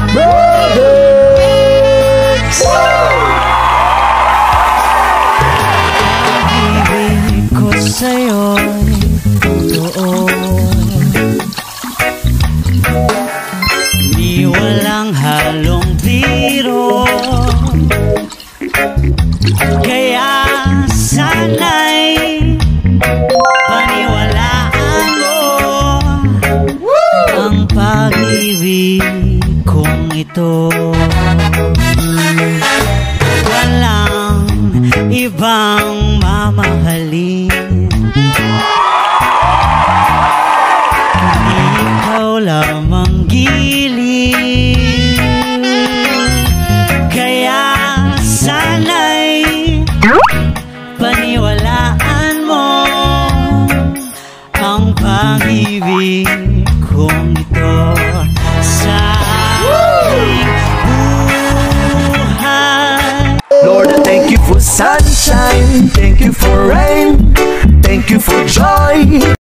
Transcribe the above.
Brothers! Pag-ibig ko sa'yo'y totoo, di walang halong biro. Kaya sana'y paniwalaan mo ang pag-ibig kong ito. Walang ibang mamahalin, ikaw lamang giliw. Kaya sana'y paniwalaan mo ang pag-ibig kong ito sa aking buhay. Lord, thank you for sunshine, thank you for rain, thank you for joy.